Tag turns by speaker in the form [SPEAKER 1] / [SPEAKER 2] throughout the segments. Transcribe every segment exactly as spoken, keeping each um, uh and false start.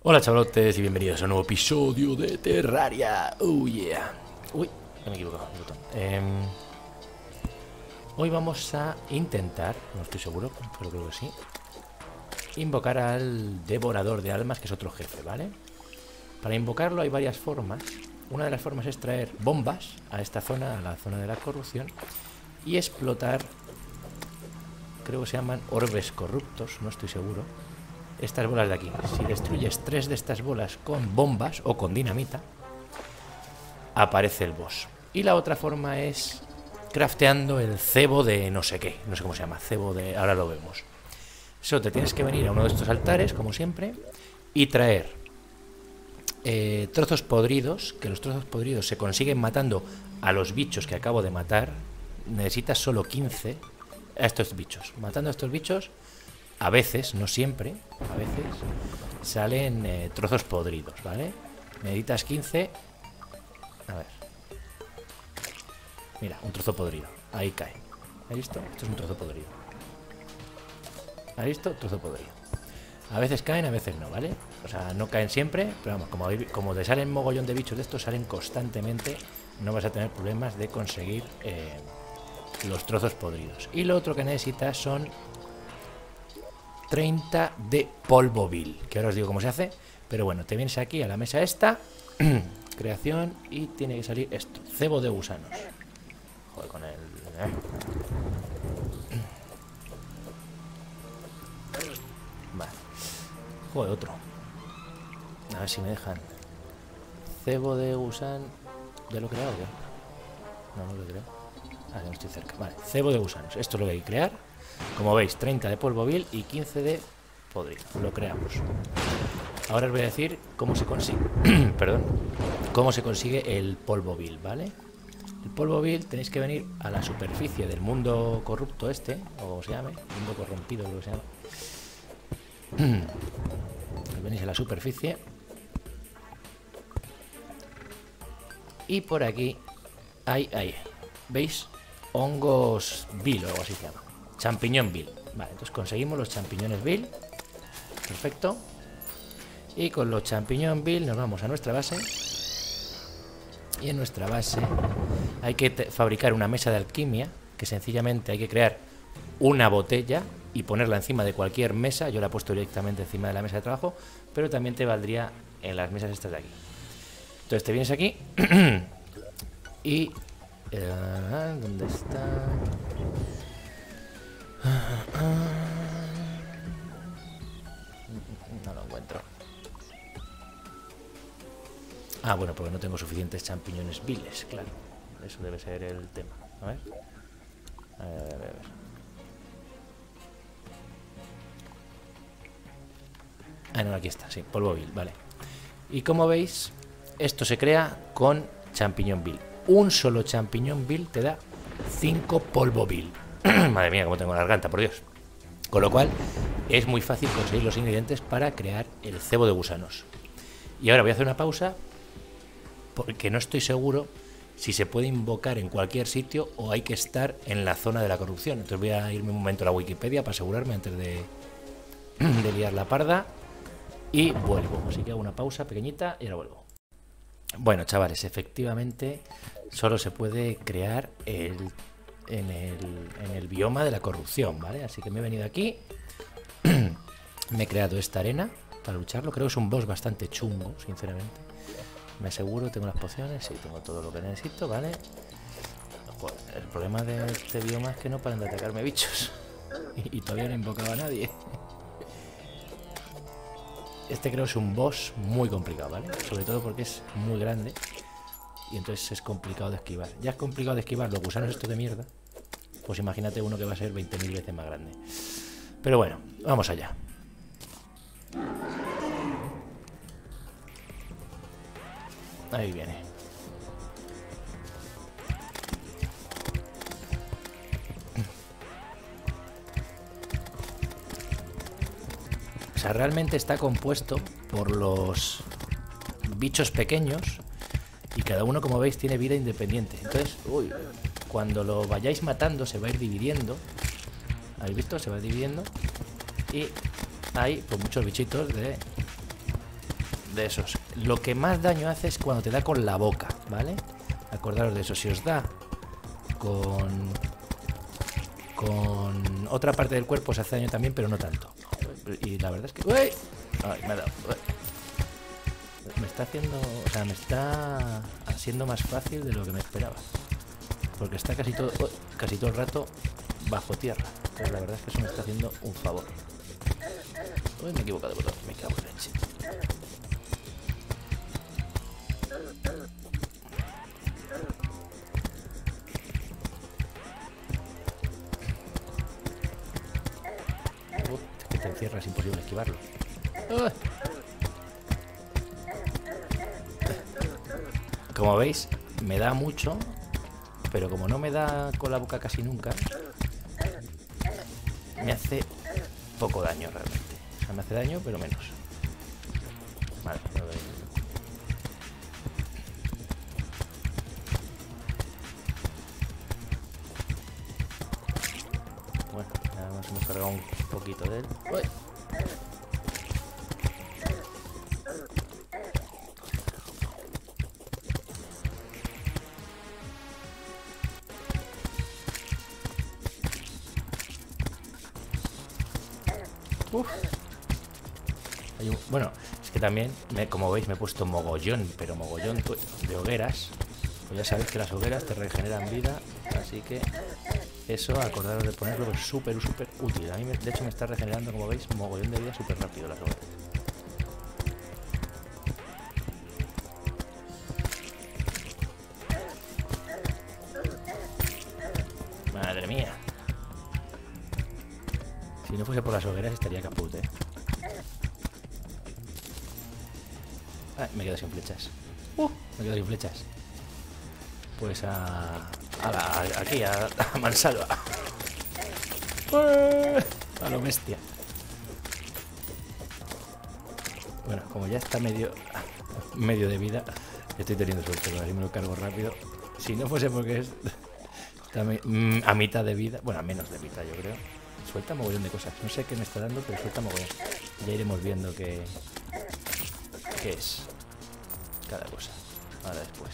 [SPEAKER 1] Hola chavalotes y bienvenidos a un nuevo episodio de Terraria. Oh yeah. Uy, me he equivocado el botón. Eh, hoy vamos a intentar, no estoy seguro, pero creo que sí, invocar al Devorador de Almas, que es otro jefe, ¿vale? Para invocarlo hay varias formas. Una de las formas es traer bombas a esta zona, a la zona de la corrupción, y explotar, creo que se llaman orbes corruptos, no estoy seguro, estas bolas de aquí. Si destruyes tres de estas bolas con bombas o con dinamita, aparece el boss. Y la otra forma es crafteando el cebo de no sé qué, no sé cómo se llama, cebo de... ahora lo vemos. Eso, te tienes que venir a uno de estos altares, como siempre, y traer eh, trozos podridos, que los trozos podridos se consiguen matando a los bichos que acabo de matar. Necesitas solo quince a estos bichos. Matando a estos bichos, a veces, no siempre, a veces salen eh, trozos podridos, ¿vale? Necesitas quince. A ver. Mira, un trozo podrido. Ahí cae. ¿Has visto? Esto es un trozo podrido. ¿Has visto? Trozo podrido. A veces caen, a veces no, ¿vale? O sea, no caen siempre, pero vamos, como, como te salen mogollón de bichos de estos, salen constantemente, no vas a tener problemas de conseguir eh, los trozos podridos. Y lo otro que necesitas son treinta de polvo vil, que ahora os digo cómo se hace, pero bueno, te vienes aquí a la mesa esta, creación, y tiene que salir esto, cebo de gusanos. Joder, con el... ¿eh? Vale. Joder, otro. A ver si me dejan. Cebo de gusano... ¿Ya lo he creado o qué? No, no lo he creado. Ah, no estoy cerca. Vale, cebo de gusanos. Esto es lo que hay que crear. Como veis, treinta de polvo vil y quince de podrido. Lo creamos. Ahora os voy a decir cómo se consigue. Perdón. Cómo se consigue el polvo vil, ¿vale? El polvo vil tenéis que venir a la superficie del mundo corrupto este, o se llame, mundo corrompido, lo que se llama. Venís a la superficie. Y por aquí hay, hay, ¿veis? Hongos vil o algo así se llama. Champiñón vil. Vale, entonces conseguimos los champiñones vil. Perfecto. Y con los champiñón vil nos vamos a nuestra base. Y en nuestra base hay que fabricar una mesa de alquimia, que sencillamente hay que crear una botella y ponerla encima de cualquier mesa. Yo la he puesto directamente encima de la mesa de trabajo, pero también te valdría en las mesas estas de aquí. Entonces te vienes aquí y... Eh, ¿dónde está? No lo encuentro. Ah, bueno, porque no tengo suficientes champiñones viles, claro. Eso debe ser el tema. A ver. A ver, a ver, a ver. Ah, no, aquí está, sí, polvo vil, vale. Y como veis, esto se crea con champiñón vil. Un solo champiñón vil te da cinco polvo vil. Madre mía, cómo tengo la garganta, por Dios. Con lo cual, es muy fácil conseguir los ingredientes para crear el cebo de gusanos. Y ahora voy a hacer una pausa, porque no estoy seguro si se puede invocar en cualquier sitio o hay que estar en la zona de la corrupción. Entonces voy a irme un momento a la Wikipedia para asegurarme antes de, de liar la parda. Y vuelvo. Así que hago una pausa pequeñita y ahora vuelvo. Bueno, chavales, efectivamente solo se puede crear el, en, el, en el bioma de la corrupción, ¿vale? Así que me he venido aquí. Me he creado esta arena para lucharlo. Creo que es un boss bastante chungo, sinceramente. Me aseguro, tengo las pociones. Sí, tengo todo lo que necesito, ¿vale? Joder, el problema de este bioma es que no paran de atacarme bichos. Y, y todavía no he invocado a nadie. Este creo es un boss muy complicado, ¿vale? Sobre todo porque es muy grande y entonces es complicado de esquivar. Ya es complicado de esquivar los gusanos estos de mierda. Pues imagínate uno que va a ser veinte mil veces más grande. Pero bueno, vamos allá. Ahí viene. O sea, realmente está compuesto por los bichos pequeños y cada uno, como veis, tiene vida independiente. Entonces, uy, cuando lo vayáis matando se va a ir dividiendo. ¿Habéis visto? Se va dividiendo y hay pues muchos bichitos de de esos. Lo que más daño hace es cuando te da con la boca, ¿vale? Acordaros de eso. Si os da con... con otra parte del cuerpo, os hace daño también, pero no tanto. Y la verdad es que... ¡Uy! Ay, me ha dado. Uy. Me está haciendo... O sea, me está haciendo más fácil de lo que me esperaba. Porque está casi todo, casi todo el rato bajo tierra. Pero la verdad es que eso me está haciendo un favor. Uy, me he equivocado de botón. Me cago en leche. Uf, es que te encierras, es imposible esquivarlo. ¡Uy! Como veis, me da mucho, pero como no me da con la boca casi nunca, me hace poco daño realmente. O sea, me hace daño, pero menos. Vale, lo veo. Bueno, ya nos hemos cargado un poquito de él. ¡Uy! Uf. Hay un, bueno, es que también, me, como veis, me he puesto mogollón, pero mogollón de hogueras. Pues ya sabéis que las hogueras te regeneran vida, así que eso, acordaros de ponerlo, es súper, súper útil. A mí, me, de hecho, me está regenerando, como veis, mogollón de vida súper rápido las hogueras. Madre mía. Si no fuese por las hogueras estaría caput, eh. Ah, me quedo sin flechas. Uh, me quedo sin flechas. Pues a... a la, aquí, a, a mansalva. A lo bestia. Bueno, como ya está medio medio de vida, estoy teniendo suerte, pero así me lo cargo rápido. Si no fuese porque es está a mitad de vida, bueno, a menos de mitad yo creo. Suelta mogollón de cosas. No sé qué me está dando, pero suelta mogollón. Ya iremos viendo qué, qué es cada cosa. Ahora después.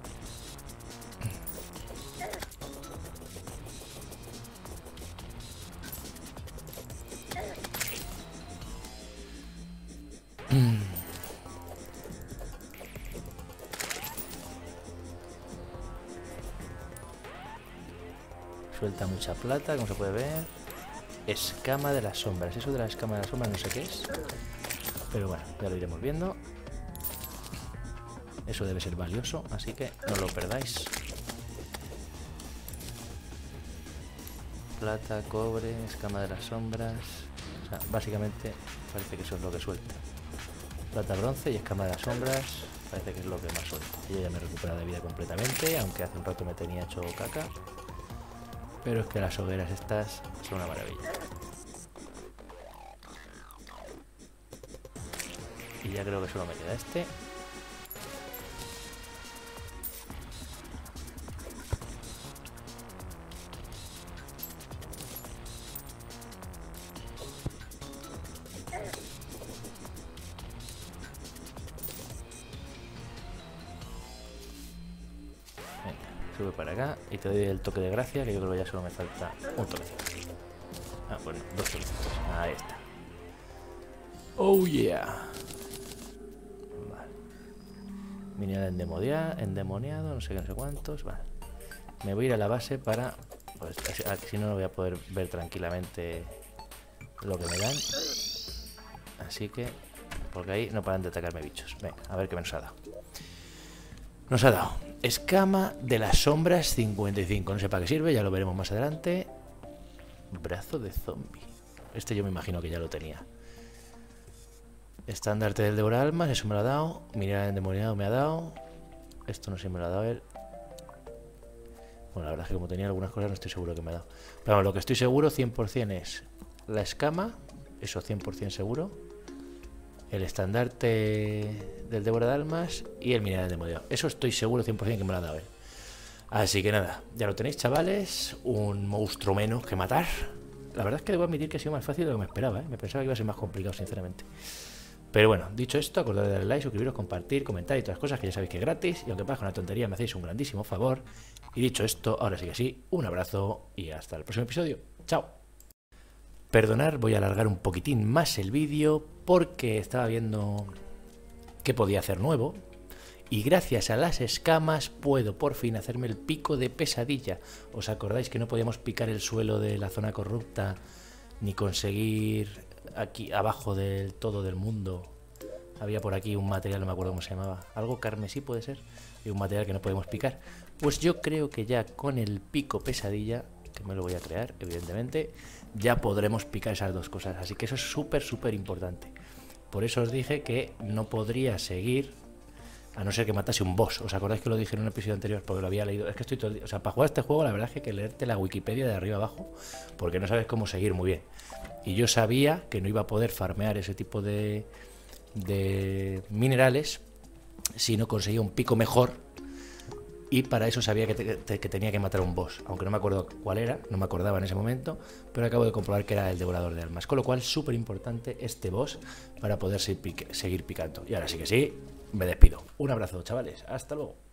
[SPEAKER 1] Suelta mucha plata, como se puede ver. Escama de las sombras. Eso de la escama de las sombras no sé qué es. Pero bueno, ya lo iremos viendo. Eso debe ser valioso, así que no lo perdáis. Plata, cobre, escama de las sombras. O sea, básicamente parece que eso es lo que suelta. Plata, bronce y escama de las sombras. Parece que es lo que más suelta. Yo ya me he recuperado de vida completamente, aunque hace un rato me tenía hecho caca. Pero es que las hogueras estas son una maravilla. Y ya creo que solo me queda este. Sube para acá y te doy el toque de gracia, que yo creo que ya solo me falta un toque. Ah, bueno, dos toques. Ahí está. Oh yeah. Vale. Mineral endemoniado, endemoniado, no sé qué, no sé cuántos. Vale. Me voy a ir a la base para... Pues si no, no voy a poder ver tranquilamente lo que me dan. Así que... Porque ahí no paran de atacarme bichos. Venga, a ver qué nos ha dado. Nos ha dado escama de las sombras cincuenta y cinco. No sé para qué sirve, ya lo veremos más adelante. Brazo de zombie. Este yo me imagino que ya lo tenía. Estandarte del devorar almas, eso me lo ha dado. Mineral endemoniado me ha dado. Esto no sé si me lo ha dado él. Bueno, la verdad es que como tenía algunas cosas no estoy seguro que me ha dado. Pero bueno, lo que estoy seguro cien por cien es la escama. Eso cien por cien seguro. El estandarte del devorar almas y el mineral endemoniado. Eso estoy seguro cien por cien que me lo ha dado él. Así que nada, ya lo tenéis, chavales. Un monstruo menos que matar. La verdad es que debo admitir que ha sido más fácil de lo que me esperaba, ¿eh? Me pensaba que iba a ser más complicado, sinceramente. Pero bueno, dicho esto, acordad de darle like, suscribiros, compartir, comentar y todas las cosas que ya sabéis que es gratis. Y aunque pasa una tontería, me hacéis un grandísimo favor. Y dicho esto, ahora sí que sí, un abrazo y hasta el próximo episodio. Chao. Perdonad, voy a alargar un poquitín más el vídeo porque estaba viendo qué podía hacer nuevo. Y gracias a las escamas puedo por fin hacerme el pico de pesadilla. ¿Os acordáis que no podíamos picar el suelo de la zona corrupta ni conseguir aquí abajo del todo del mundo? Había por aquí un material, no me acuerdo cómo se llamaba, algo carmesí puede ser, y un material que no podemos picar. Pues yo creo que ya con el pico pesadilla, que me lo voy a crear evidentemente, ya podremos picar esas dos cosas. Así que eso es súper súper importante. Por eso os dije que no podría seguir a no ser que matase un boss. ¿Os acordáis que lo dije en un episodio anterior? Porque lo había leído. Es que estoy todo el día... O sea, para jugar este juego la verdad es que hay que leerte la Wikipedia de arriba abajo, porque no sabes cómo seguir muy bien. Y yo sabía que no iba a poder farmear ese tipo de, de minerales si no conseguía un pico mejor. Y para eso sabía que, te, te, que tenía que matar a un boss. Aunque no me acuerdo cuál era, no me acordaba en ese momento, pero acabo de comprobar que era el devorador de almas. Con lo cual, súper importante este boss para poder seguir, pique, seguir picando. Y ahora sí que sí, me despido. Un abrazo, chavales. Hasta luego.